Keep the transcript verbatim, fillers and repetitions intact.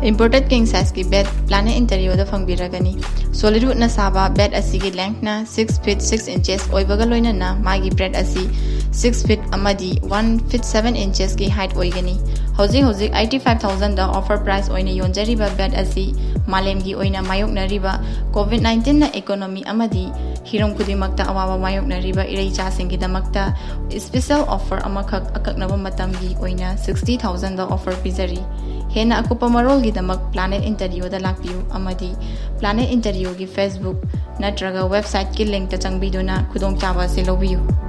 Imported king size की bed planet interior दा फंगबिरगनी solid wood ना साबा bed असी की length ना six feet six inches ओइबगा लोइना ना मागी bread असी six feet अमदी one feet seven inches की height ओइगनी हौजिक हौजिक eighty-five thousand दा offer price ओइना योंजरिबा bed असी मालेम की ओइना मायोकनरिबा covid nineteen ना economy अमदी हिरम खुदिमक्ता अवाबा मायोकनरिबा इरेचा सिंगी दमक्ता special offer अमखक अककनबा मतम की ओइना sixty thousand दा offer पिजरी हेना अकुपा मरोल की दमक planet interior दा लाकपियु अमदी planet interior की Facebook नत्रगा वेबसाइट की लिंक ता चंगबिदुना खुदोंग चाबा से लोबियु।